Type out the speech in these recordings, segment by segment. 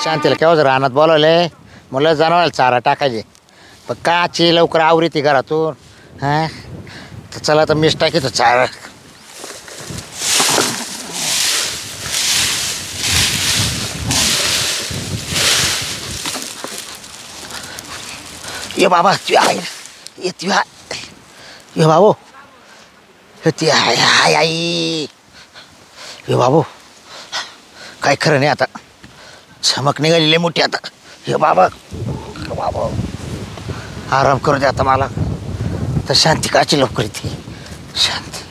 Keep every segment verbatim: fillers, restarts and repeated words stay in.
शांतीला केव्हाच रानात बोलवले मुलं जनावराला चारा टाकायचे पण काची लवकर आवरीती घरातून हां तर चला तर मीच टाकीतो चारा. ये बाबा तू आहे ये तू आहे ये बाबू ती आहे हाय आई ये बाबू काय खरं नाही आता चमक निघालेली मोठी आता. हे बाबा बाबा आराम करू दे आता मला तर शांती काची लवकर येते शांती.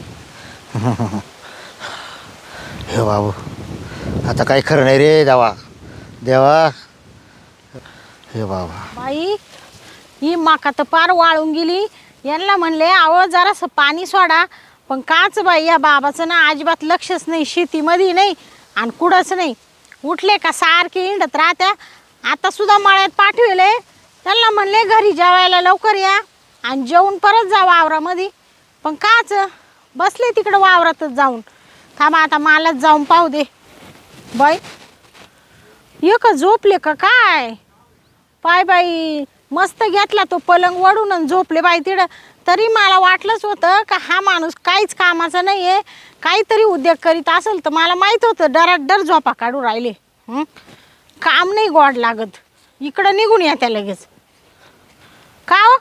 हे बाबू आता काही खरं नाही रे देवा देवा. हे बाबा बाई ही माका तर पार वाळून गेली. यांना म्हणले अहो जरासं पाणी सोडा पण काच बाई या बाबाचं ना अजिबात लक्षच नाही शेतीमध्ये नाही आणि कुठंच नाही. उठले का सारखे हिंडत राहत्या. आता सुद्धा मळ्यात पाठविले त्यांना म्हणले घरी जेवायला लवकर या आणि जेवून परत जा वावरामध्ये पण काच बसले तिकडं वावरातच जाऊन. थांबा आता मलाच जाऊन पाहू दे. बाई ये का झोपले का काय पाय बाई मस्त घेतला तो पलंग वडून आणि झोपले बाई तिकडं. तरी मला वाटलंच होतं का हा माणूस काहीच कामाचा नाही आहे काहीतरी उद्योग करीत असेल तर मला माहीत होतं डरात डर झोपा काढू राहिले. काम नाही गोड लागत इकडं निघून या त्या लगेच का हो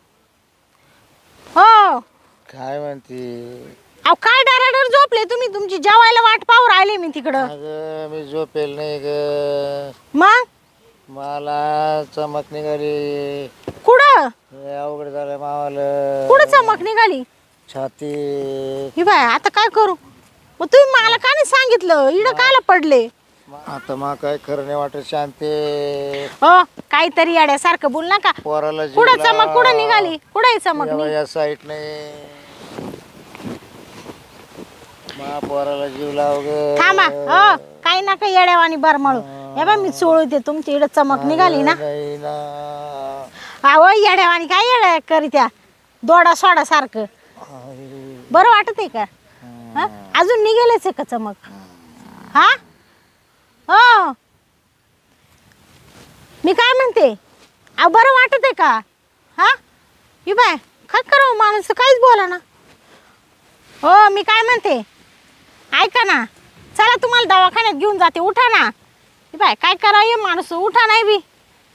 हो काय म्हणते अहो काय डराडर झोपले तुम्ही तुमची जेवायला वाट पाहू राहिले मी तिकडं. अगं मी झोपेल नाही ग मग मला चमक निघाली. कुठं लय अवघड झालं मावाला. कुठं चमक निघाली छाती. ही बाय आता काय करू मग तुम्ही मला का नाही सांगितलं इडं कायला पडले. आता मग काय खरं नाही वाटत शांती. हो काहीतरी येड्यासारखं बोल नका. पोराला कुठं चमक कुठं निघाली कुठं चमक निघाली? या साईड नाही मा पोराला जीव लाव ग. थांबा हो काही ना काही येड्यावानी बरमळू. हे बा मी चोळते तुमची इकडे चमक निघाली ना. नाही ना अहो येड्यावानी काय येड्या करीत्या दोडा सोडा सारखं बरं वाटत आहे का हा? अजून निघेलच आहे का चमक हा हो मी काय म्हणते अहो बरं वाटत आहे का हा ही बाय काय करावं माणूस काहीच बोला ना. हो मी काय म्हणते ऐका ना चला तुम्हाला दवाखान्यात घेऊन जाते उठा ना. ही बाय काय करावं माणूस उठा नाही बी.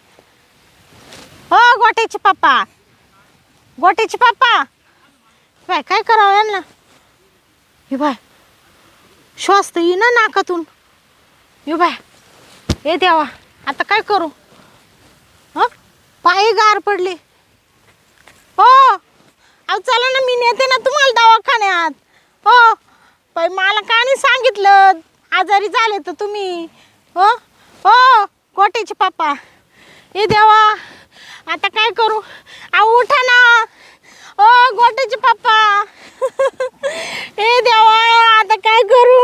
हो गोट्याचे पप्पा गोट्याचे पप्पा बाय काय करावं यांना. ही बाय श्वास तर येईना नाकातून. यो बाय ये देवा आता काय करू हं पाय गार पडले. हो अहो चला ना मी नेते ना तुम्हाला दवाखान्यात. हो बाई मला का नाही सांगितलं आजारी झाले तर तुम्ही. हो हो गोट्याचे पप्पा ये देवा आता काय करू अहो उठा ना. ओ गोट्याचे पप्पा ए देवा आता काय करू.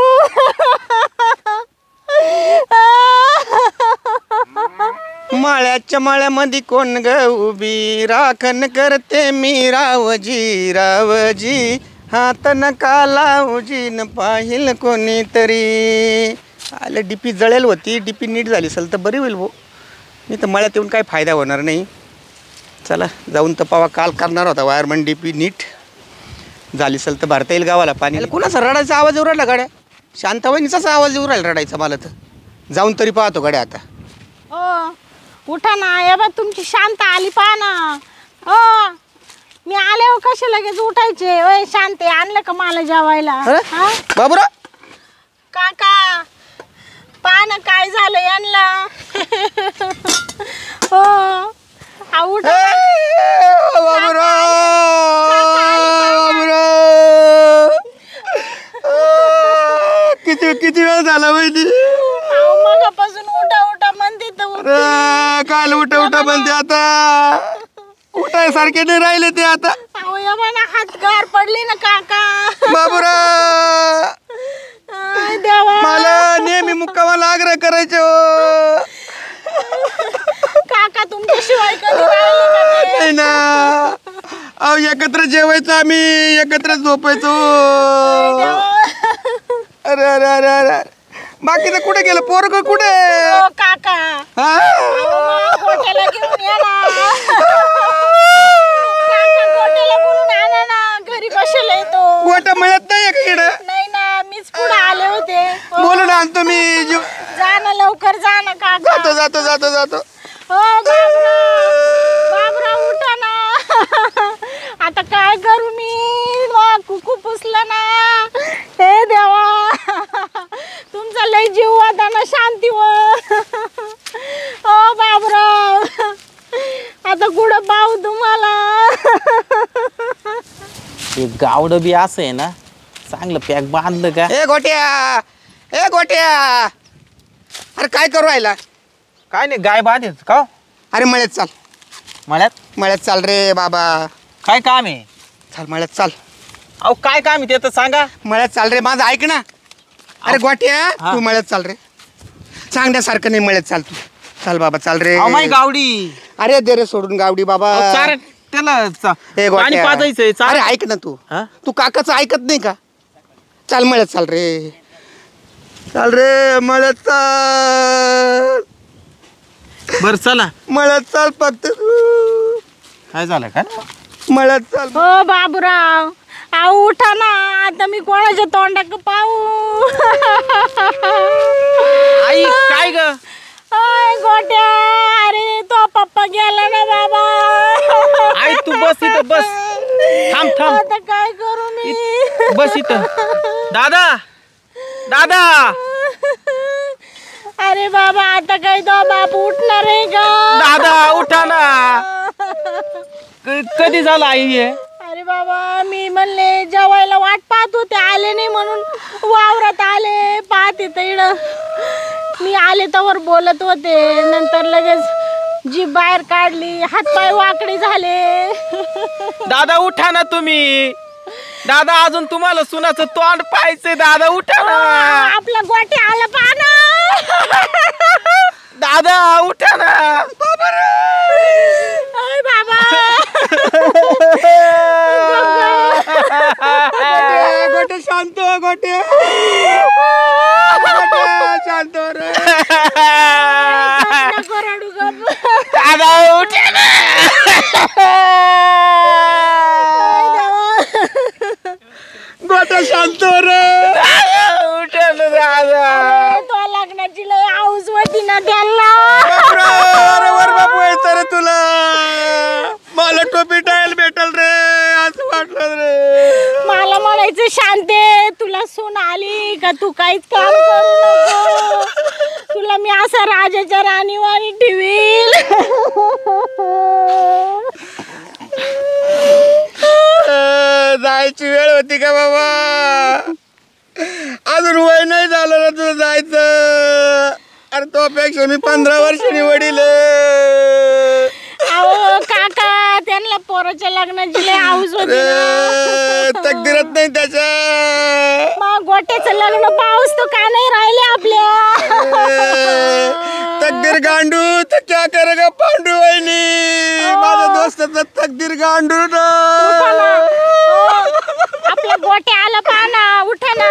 माळ्याच्या माळ्यामध्ये कोण ग उभी राखण करते मी रावजी रावजी हात नका लावजी न पाहिल कोणीतरी. आलं डीपी जळेल होती डीपी नीट झाली असेल तर बरी होईल भाऊ. मी तर मळ्यात येऊन काही फायदा होणार नाही. चला जाऊन तर पावा काल करणार होता वायरमन डीपी नीट झाली असेल तर भरता येईल गावाला पाणी. कुणाचा रडायचा आवाज येऊ राहिला गाड्या शांताबाईंचाच आवाज येऊ राहिला रडायचा मला तर जाऊन तरी पाहतो गाड्या आता. हो उठा ना या बा तुमची शांत आली पहा ना. हो मी आल्यावर कसे लगेच उठायचे. ओय शांते आणलं का मला जेवायला. बाबूरा काका पहा ना काय झालं यांना. हो हा उठा बाबूरा बाबूरा किती किती वेळ झाला माहिती. मगापासून उठा उठा म्हणते तर काल उठा उठा म्हणते आता उठाय सारखे नाही राहिले ते आता. अहो या बा ना हात गार पडले ना काका. बाबूरा आय देवा मला नेहमी मुक्कामाला आग्रह करायचे हो. काका तुमच्याशिवाय कधी राहिले का ते? नाही ना अहो एकत्र जेवायचं आम्ही एकत्र झोपायचो. देवा. अरे अरे अरे अरे बाकीचं कुठे गेलं पोरग कुठे? ओ काका हा? अहो, मा गोट्याला घेऊन या ना. काका गोट्याला बोलून आणा ना. घरी कशाला येतो? गोटा मिळत नाही का इकडं? नाही ना, मीच पुढे आले होते. हो. बोलून आणतो मी. जीव- जा ना लवकर, जा ना काका. जातो जातो जातो जातो. हो बाबराव, बाबराव उठा ना. आता काय करू मी? मग कुकू पुसलं ना. हे देवा, तुमचा लय जीव वाटा ना शांतीवर. हो बाबराव, आता कुठं पाहू तुम्हाला? हे गावडं बी असं आहे ना, चांगलं पॅक बांधलं का. ए गोट्या, ए गोट्या, अरे काय करू राहिला? काय नाही, गाय बांधत का अरे मळ्यात चाल, मळ्यात. मळ्यात चाल रे बाबा. काय काम आहे? चाल मळ्यात चाल. अहो काय काम आहे ते तर सांगा. मळ्यात चाल रे, माझं ऐक ना. अरे गोट्या, हा. तू मळ्यात चाल रे. सांगण्यासारखं नाही, मळ्यात चाल तू. चाल बाबा चाल रे. अहो माई गावडी. अरे दे रे सोडून गावडी बाबा. अहो, चार त्याला चा- ए पाणी गोट्या. पाजायचंय. चार. अरे ऐक ना तू. हा? तू काकाचं ऐकत नाही का? चाल मळ्यात चाल रे. चाल रे मळ्यात चाल. बरं चला. मळ्यात चाल फक्त तू. काय झालं का? मळ्यात चाल. हो बाबूराव, आऊ उठा ना. आता मी कोणाच्या तोंडाक पाहू? आई काय ग? ओय गोट्या, अरे तो पप्पा गेला ना बाबा. आई तू बस इथं, बस. थांब थांब, आता काय करू मी? बस इथं. दादा, दादा. अरे बाबा, आता काय तो बाप उठणार आहे का? दादा उठा ना. क- कधी झालं आई हे? अरे बाबा, मी म्हणले जेवायला वाट पाहत होते, आले नाही म्हणून वावरात आले. पाहते तर मी आले तवर बोलत होते, नंतर लगेच जीभ बाहेर काढली, हातपाय वाकडे झाले. दादा उठा ना तुम्ही. दादा अजून तुम्हाला सुनाचं तोंड पाहायचंय. दादा उठा ना. आपला गोटे आला पहा ना. दादा उठा ना. ओय बाबा. गोट्या, गोट्या शांत हो, गोट्या. गोट्या, शांत हो रे. नको रडू गप. दादा उठा ना. ओय देवा. गोट्या शांत हो रे. दादा उठा ना. दादा अरे, तो लग्नाची लय हाऊस होती ना त्याला. अरे वर बापू यायचं रे तुला. मला टोपी टायल भेटल रे, असं वाटलं रे. मला म्हणायचं शांते, तुला सून आली का तू काहीच काम करू नको. तुला मी असा राजाच्या राणीवाणी ठेवील. जायची वेळ होती का बाबा? अजून वय नाही झालं ना तुझं जायचं. अरे तो पेक्षा मी पंधरा वर्षांनी वडील आहे. अहो काका, त्यांना पोराच्या लग्नाची लय हाऊस होती ना. अरे, तकदीरच नाही त्याच्या. मग गोट्याचं लग्न पाऊस तो का नाही राहिले आपल्या. तकदीर गांडू तर क्या करेगा पांडू वहिनी. माझ्या दोस्ताचा तकदीर गांडू ना. उठा ना. हो, आपल्या गोट्या आला पहा ना. उठा ना.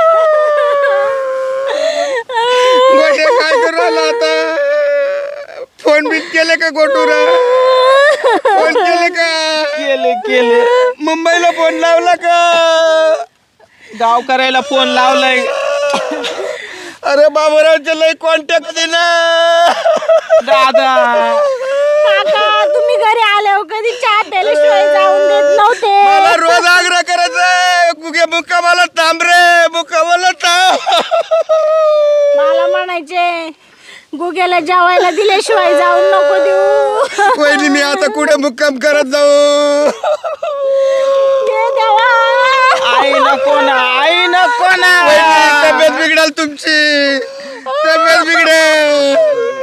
गोटे काय करू राहिला आता? फोन बिन केले का गोटूरा? फोन केले का? केले केले. मुंबईला फोन लावला का? गाव करायला फोन लावलाय. अरे बाबूरावचे लय कॉन्टॅक्ट दे ना. दादा काका, तुम्ही घरी आल्यावर कधी चहा प्यायल्याशिवाय जाऊन देत नव्हते. मला रोज आग्रह करायचा, कुगे मुक्का मला थांब रे, मुक्का मला थांब. मला म्हणायचे गुग्याला जेवायला दिल्याशिवाय जाऊन नको देऊ. वहिनी मी आता कुठे मुक्काम करत जाऊ? हे देवा. आई नको ना. आई नको ना. वहिनी, तब्येत बिघडेल तुमची, तब्येत बिघडेल.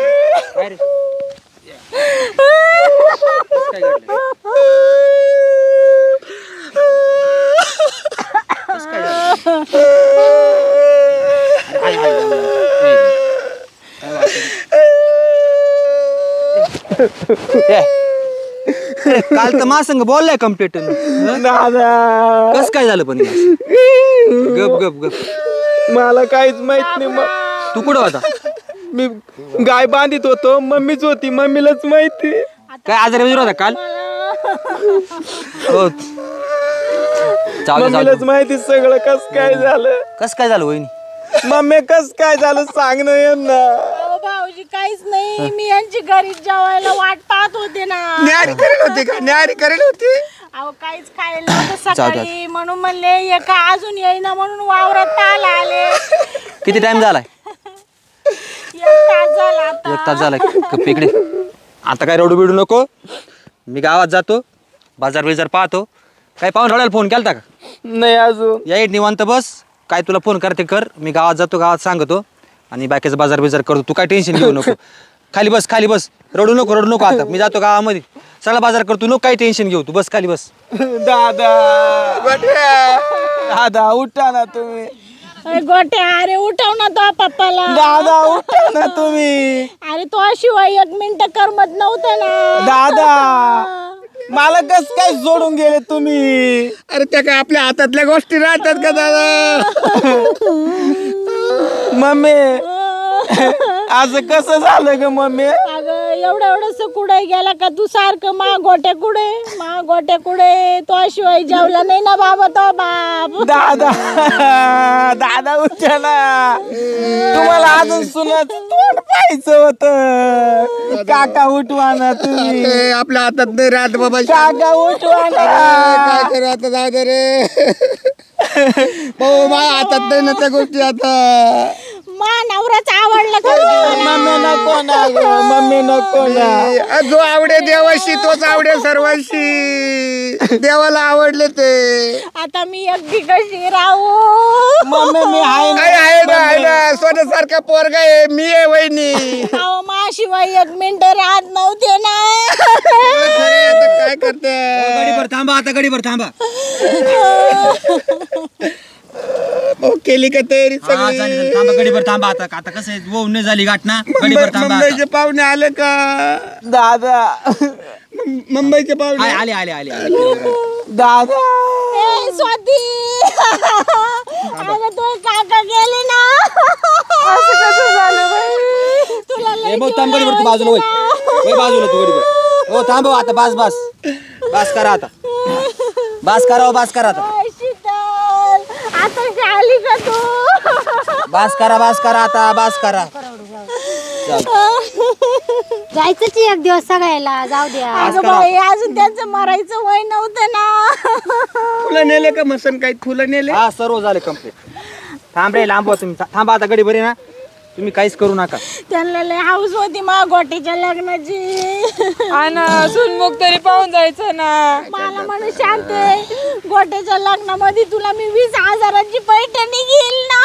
काल तर मा संग बोललाय कम्प्लीट. दादा कस काय झालं पण? गप गप गप. मला काहीच माहित नाही. तू कुठं होता? मी गाय बांधित होतो, मम्मीच होती, मम्मीलाच माहिती. काय आजारी वगैरे होता काल? हो. जाऊ दे, जाऊ मम्मीलाच दे. माहिती सगळं कस काय झालं. कस काय झालं वहिनी? मम्मी कस काय झालं सांग ना यांना. अहो भाऊजी काहीच नाही, मी यांची घरी जेवायला वाट पाहत होते ना. न्यारी करेल होती का? न्यारी करेल होती. अहो काहीच खायला नव्हतं सकाळी, म्हणून म्हणले एका अजून येईना म्हणून वावरात पाहायला आले. किती टाइम झालाय? एक तास झाला आता. एक तास झालाय. गप्प इकडे. आता काय रडू बिडू नको. मी गावात जातो, बाजार बिजार पाहतो. काय पाहून रडायला फोन केलता का? नाही अजून. या इट निवांत बस. काय तुला फोन करते कर. मी गावात जातो, गावात सांगतो आणि बाकीचं बाजार बिजार करतो. तू काय टेन्शन घेऊ नको. खाली बस, खाली बस. रडू नको, रडू नको. आता मी जातो गावामध्ये, सगळा बाजार करतो. नको काही टेन्शन घेऊ. तू बस खाली बस. दादा दादा उठा ना तुम्ही. अरे गोट्या, अरे उठव ना तो पप्पाला. दादा उठा ना तुम्ही. अरे तो शिवाय एक मिनिट करमत नव्हतं ना. दादा मला कस काय सोडून गेले तुम्ही. अरे त्या काय आपल्या हातातल्या गोष्टी राहतात का दादा? मम्मी असं कसं झालं ग मम्मी. अगं एवढं एवढंस कुठे गेला का तू सारखं मा गोट्या कुठे मा गोट्या कुठे. तो शिवाय जेवला नाही ना बाबा तो बाप. दादा दादा उठा ना. तुम्हाला अजून सुनत तोंड पाहायचं होतं. काका उठवा ना तुम्ही. ए, आपल्या हातात नाही राहत बाबा. काका उठवा ना. काय करू आता दादा रे? भाऊ माझ्या हातात नाही ना त्या गोष्टी आता. मा नवराच आवडला का तुम्हाला? मम्मी नको ना ग, मम्मी नको ना. जो आवडे देवाशी तोच आवडे सर्वांशी. देवाला आवडले ते. आता मी अगदी कशी राहू? मम्मी मी आहे काय आहे ना, आहे ना. ना. सोन्यासारखा पोरगा आहे. मी आहे वहिनी. अहो मा शिवाय एक मिनिट राहत नव्हते ना. खरे आता काय करते? गडीभर थांबा, आता गडीभर थांबा. भाऊ केली का तयारी हा, चालेल, चालेल. सगळी? थांबा गडीभर थांबा. आता आता कसं आहे, वो नाही झाली गाठ ना. गडीभर थांबा आता. मुंबईचे पाहुणे आले का? दादा मुंबईचे पाहुणे आले आले आले आले आले. दादा ए स्वाती, अगं तो काका गेले ना. असं कसं झालं बाई. तुला लय ए भाऊ जीव थांब गडीभर तू बाजूला होय. होय बाजूला तू गडीभर. हो थांब आता. बास बास बास करा आता. बास करा हो, बास करा आता. लावला. शीतल आता आली का तू? बास करा, बास करा आता. बास करा. जायचंच एक दिवस सगळ्याला. जाऊ द्या. अगं बाई अजून त्यांचं मरायचं वय नव्हतं ना. फुलं नेले का मसन काही फुलं नेले? हा सर्व झाले कम्प्लीट. थांब रे, लांब तुम्ही. थांबा आता गडीभर आहे ना. तुम्ही काहीच करू नका. त्यांना लय हाऊस होती मा गोटीच्या लग्नाची. सुनमुख तरी पाहून जायचं ना. मला म्हणून शांत गोट्याच्या लग्नामध्ये तुला मी वीस हजाराची पैठणी घेईल ना.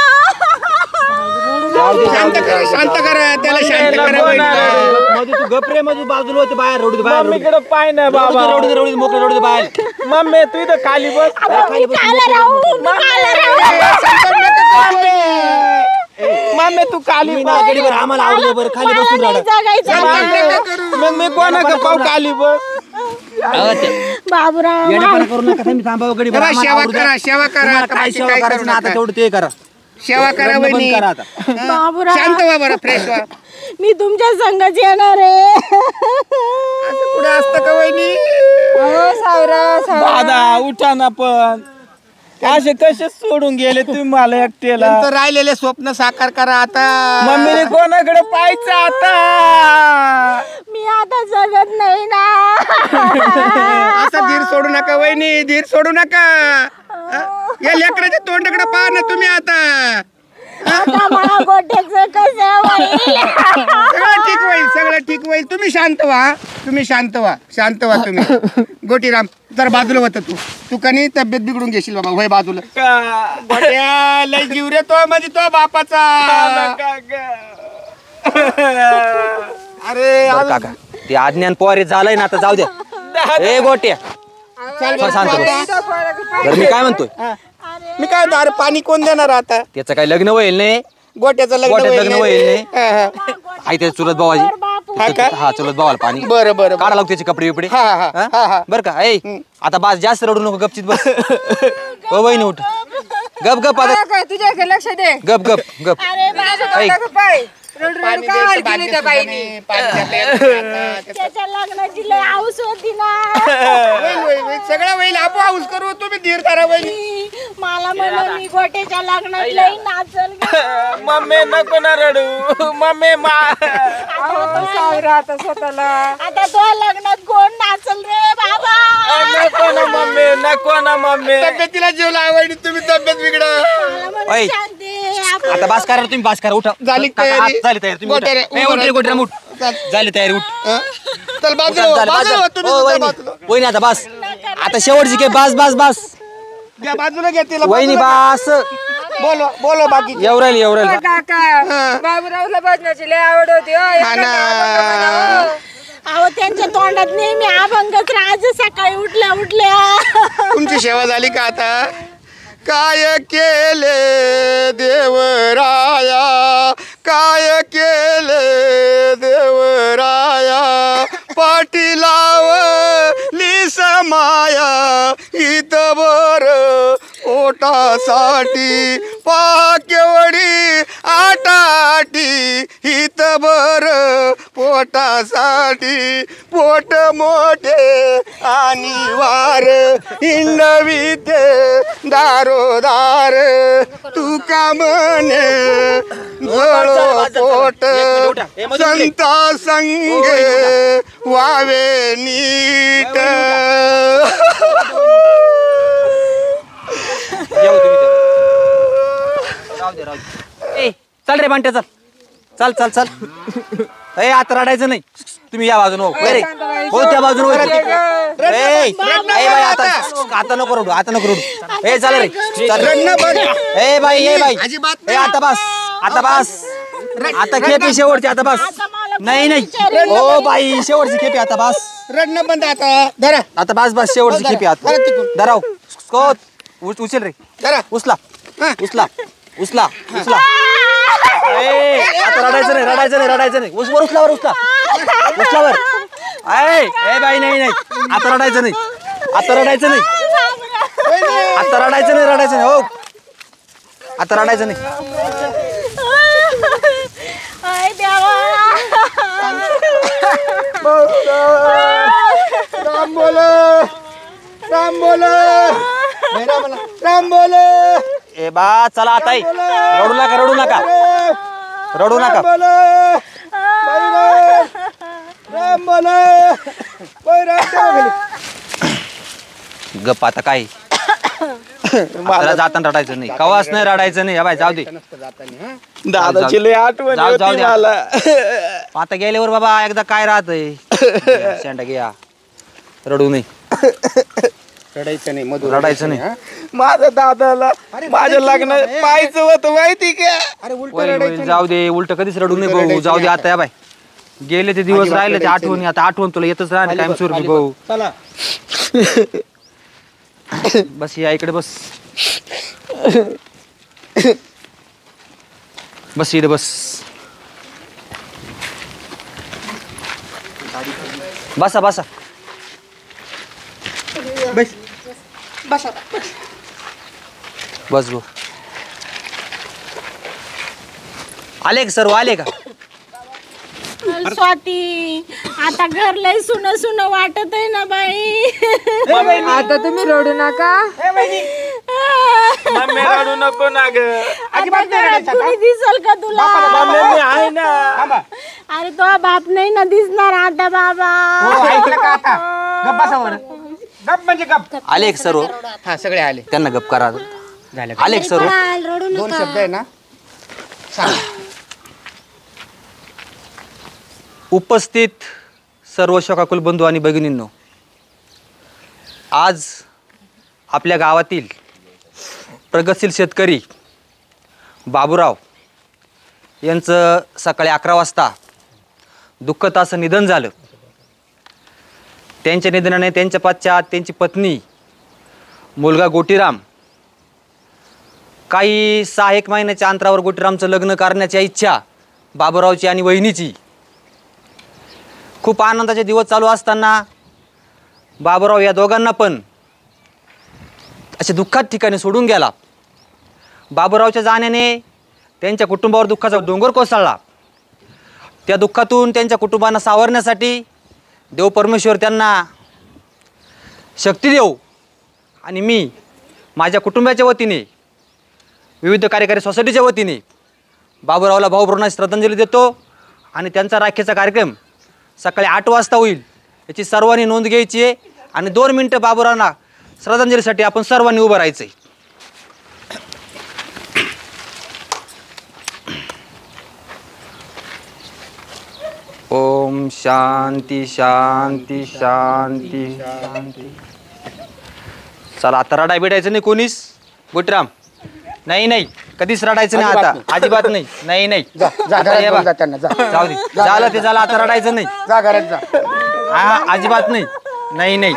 शांत करा, शांत करा. त्याला शांत करा वहिनी. मध्ये तू गपरे, मध्ये बाजूला होते बाहेर. रडू दे बाहेर. मम्मीकडे पाय ना बाबा. रडू दे, रडू दे, मोकळे रडू दे बाहेर. मम्मी तू इथं खाली बस. खाली बस. काला राहू काला राहू. मम्मी तू खाली तुम्ही बस. ना गडीभर आम्हाला आवडलं बरं. खाली बसून मला नाही रडा. जगायचं. मग मी कोणाकडे पाहू खाली बस. बाबूराव येडेपणा करू नका. तुम्ही थांबा हो गडीभर. तेव्हा आम्हाला सेवा आवडू द्या. करा, सेवा करा. तुम्हाला आता काय बाकी सेवा काय करायची करू ना आता नका. तेवढं ते करा. सेवा करा रडणं बंद वहिनी. करा आता. बाबूराव शांत व्हा बरं, फ्रेश व्हा. मी तुमच्या संगच येणार आहे. असं कुठे असतं का वहिनी? दादा उठा ना. पण असे कसे सोडून गेले तुम्ही मला एकट्याला. त्यांचं राहिलेले स्वप्न साकार करा आता. मम्मीने कोणाकडे पाहायचं आता. मी आता जगत नाही ना. असं धीर सोडू नका वहिनी, धीर सोडू नका. हं? या लेकराच्या तोंडाकडे पहा ना तुम्ही आता. आता मला गोट्याचं कसं होईल? सगळं ठीक होईल, सगळं ठीक होईल. तुम्ही शांत व्हा, तुम्ही शांत व्हा, शांत व्हा तुम्ही. गोटीराम जर बाजूला होता तू तू कनी तब्येत बिघडून घेशील बाबा. होय बाजूला. गोट्या लय जीव रे तो, म्हणजे तो बापाचा. अरे काका ते अज्ञान पोरे झालंय ना. आता जाऊ द्या. ए गोट्या चल शांत बस. बरं मी काय म्हणतोय, मी काय म्हणतो, अरे पाणी कोण देणार आता? त्याचं काही लग्न होईल नाही. गोट्याचं लग्न गोट्याचं होईल लग्न नाही. होईल नाही. हा, हा. आहे ते चुलत भावाजी. हा का? हा चुलत भावाला पाणी बरं बरं काढा लागतो त्याचे कपडे बिपडे. हा, हा, हा, हा. बरं का. ए आता बास जास्त रडू नको. गपचित बस. ओ वहिनी उठ. गप गप आता काय तुझ्याकडे लक्ष दे. गप गप गप अरे बाबा ऐक. पाय रडू रडू काय हाल केली त्या बाईने. त्याच्या लग्नाची लय हाऊस होती ना. सगळं होईल आपण हाऊस करू तुम्ही धीर धरा वहिनी. मला म्हणून मी गोट्याच्या लग्नात लय नाचल गं. मम्मी नको ना रडू मम्मी मा सावरा आता स्वतःला. आता तो लग्नात कोण नाचल रे बाबा. नको ना मम्मी नको ना मम्मी तब्येतीला जीव लावायची तुम्ही तब्येत बिघड. मला म्हणून ऐक. शांती. आता बास करा तुम्ही बास करा उठा झाली काका, तयारी? हात झाली तयारी तुम्ही उठा. गोट्या रे, ए, उभं उठ रे, राहा. गोट्या, उठ. चाल. झाली तयारी उठ चल बाजूला झालं, बास बाजूला झालं. तुम्ही ओ, सुद्धा वहिनी बाजूला. वहिनी आता बास आता शेवटची के बास बास बास घ्या, बाजूला घ्या तिला वहिनी बाजूला बास घ्या. बोलो बोलो बाकी येऊ राहिली येऊ हो राहिली काका बाबूरावला भजनाची लय आवड होती. हो, एक हा ना. काका आवडतं म्हणा, हो. अहो त्यांच्या तोंडात नेहमी अभंगच राज. सकाळी उठल्या उठल्या तुमची सेवा झाली का आता. काय केले देवराया काय केले देवराया पाठी लावली समाया इतबर पोटासाठी पाकेवडी आटाटी हितबर पोटासाठी पोट मोठे आणि वार हिंडवी ते दारोदार तू का म्हणे जळो पोट संता संगे वावे नीट. येऊ तुम्ही तर. राहू दे राहू दे ए चल रे बांट्या चल चल चल चल ए आता रडायचं नाही तुम्ही या बाजून हो रे हो त्या बाजून हो ए ए बाई आता आता नको रडू आता नको रडू ए चल रे चल ए बाई ए बाई ए आता बस आता बस आता खेपी शेवटची आता बस नाही नाही ओ बाई शेवटची खेपी आता बस रडणं बंद आता धरा आता बस बस शेवटची खेपी आता धराव कोत उच उचल रे धरा. उचला उचला उचला उचला ए आता रडायचं नाही रडायचं नाही रडायचं नाही उस वर उचला वर उचला उचलावर ए ए बाई नाही नाही आता रडायचं नाही आता रडायचं नाही आता रडायचं नाही रडायचं नाही हो आता रडायचं नाही अय देवा. राम बोल राम बोल राम बोल ए बा चला आता रडू नका रडू नका रडू नका राम बोल गप आता काय आपल्याला जाताना रडायचं नाही कवाच नाही रडायचं नाही बाय जाऊ दे दादाची लय आठवण जाऊ- जाऊ होती द्या. मला आता गेल्यावर बाबा एकदा काय राहतंय शेंडा घ्या रडू नाही रडायचं नाही मधुर रडायचं नाही माझ्या दादाला माझ्या लग्न पाहायचं होतं माहिती का. अरे उलट होईल, होईल. रडायचं जाऊ दे उलट कधीच रडू नाही भाऊ रडायचं जाऊ दे नाही आता या बाय गेले ते दिवस अजिबात राहिले ते रडायचं आठवणी आता आठवण तुला येतच राहणार कायम स्वरूपी भाऊ चला बस या इकडे बस बस इकडे बस बसा बसा बस बस गो आले का सर्व आले का स्वाती आता घर लय सुन सुन वाटत आहे ना बाई. आता तुम्ही रडू नका. मम्मी रडू नको ना ग. आता घरात कुणी दिसल का तुला. मम्मी मी आहे ना. अरे तो बाप नाही ना दिसणार आता बाबा. ऐकलं का आता गप बसा वर गप म्हणजे गप. आले का सर्व हा सगळे आले त्यांना गप करा झालं आले का सर्व रडू दोन नका. शब्द आहे ना सांग. उपस्थित सर्व शोकाकुल बंधू आणि भगिनींनो आज आपल्या गावातील प्रगतशील शेतकरी बाबूराव यांचं सकाळी अकरा वाजता दुःखद असं निधन झालं. त्यांच्या निधनाने त्यांच्या पश्चात त्यांची पत्नी मुलगा गोटीराम काही सहा एक महिन्याच्या अंतरावर गोटीरामचं लग्न करण्याची इच्छा बाबूरावची आणि वहिनीची. खूप आनंदाचे दिवस चालू असताना बाबूराव या दोघांना पण असे दुःखात ठिकाणी सोडून गेला. बाबूरावच्या जाण्याने त्यांच्या कुटुंबावर दुःखाचा डोंगर कोसळला. त्या दुःखातून त्यांच्या कुटुंबांना सावरण्यासाठी देव परमेश्वर त्यांना शक्ती देव आणि मी माझ्या कुटुंबाच्या वतीने विविध कार्यकारी सोसायटीच्या वतीने बाबूरावला भावपूर्ण श्रद्धांजली देतो. आणि त्यांचा राखेचा कार्यक्रम सकाळी आठ वाजता होईल याची सर्वांनी नोंद घ्यायची आहे. आणि दोन मिनटं बाबूरावांना श्रद्धांजलीसाठी आपण सर्वांनी उभं राहायचं आहे. ओम शांती शांती शांती शांती. चला आता रडाय भेटायचं नाही कोणीच. गोटीराम नाही नाही कधीच रडायचं नाही आता. अजिबात नाही. नाही नाही आता ये बा. जाऊ दे झालं ते झालं आता रडायचं नाही. हा अजिबात नाही. नाही नाही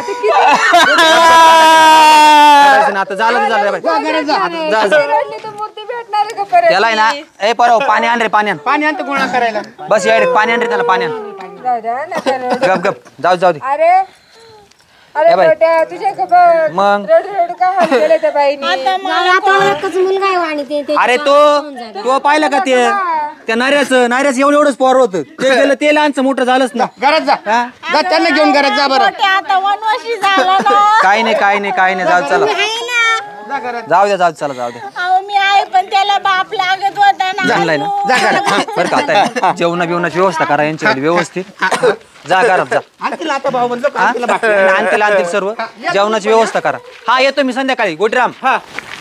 रडायचं नाही आता. झालं ते झालं बाई. आता जा जा. मूर्ती भेटणार आहे का परत? त्याला आहे ना ए परव पाणी आण रे पाणी आण. पाणी आणतो गोळा करायला. बस या रे पाणी आण रे त्याला पाणी आण. जाऊ द्या ना तर. गप गप जाऊ जाऊ दे. अरे अरे बाई. बेटा तुझ्या खबर मग? रड रड का हाल केले त्या बाईनी? आता एकच मुलगा आहे आणि ते ते- अरे तो तो पाहिलं का ते त्या नाऱ्याचं नाऱ्याचं एवढं एवढंच पोर होतं ते गेलं ते लहानचं मोठं झालंच ना. घरात जा हा? जा त्यांना घेऊन घरात जा बरं. मोठे आता वनवासी झाला ना. काय नाही काय नाही काय नाही जाऊ चला आहे ना. जाऊ द्या जाऊ चला जाऊ द्या. अहो मी आहे पण त्याला बाप लागत होता ना. जमलाय ना बरं का आता जेवणा बिवणाची व्यवस्था करा यांच्याकडे व्यवस्थित. जा घरात जा. आणतील आता भाऊ म्हणलं हा? आणतील आणतील सर्व जेवणाची व्यवस्था करा. हा येतो मी संध्याकाळी. गोटीराम हा